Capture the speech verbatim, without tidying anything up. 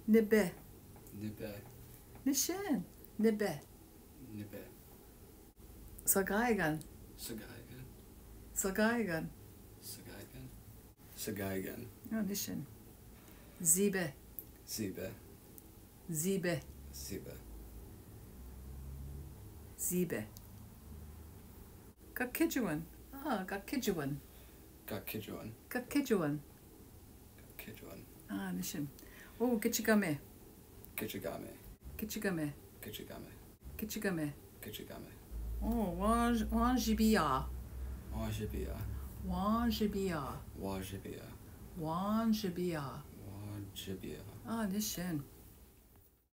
Nibe. Nibe. Nishin. Nibe. Nibe. Sagaigan. Sagaigan. Sagaigan. Sagaigan. Sagaigan. Oh, Nishin. Zibe. Zibe. Zibe. Zibe. Zibe. Gakijuan. Ah, Gakijuan. Gakijuan. Gakijuan. Gakijuan. Ah, Nishin. Oh, Gichigame. Kichigame. Gichigame. Kichigame. Gichigame. Kichigame. Oh, Waj Wajibia. Wajibia. Wajibia. Wajibia. Wajibia. Wajibia. Ah, Nishin.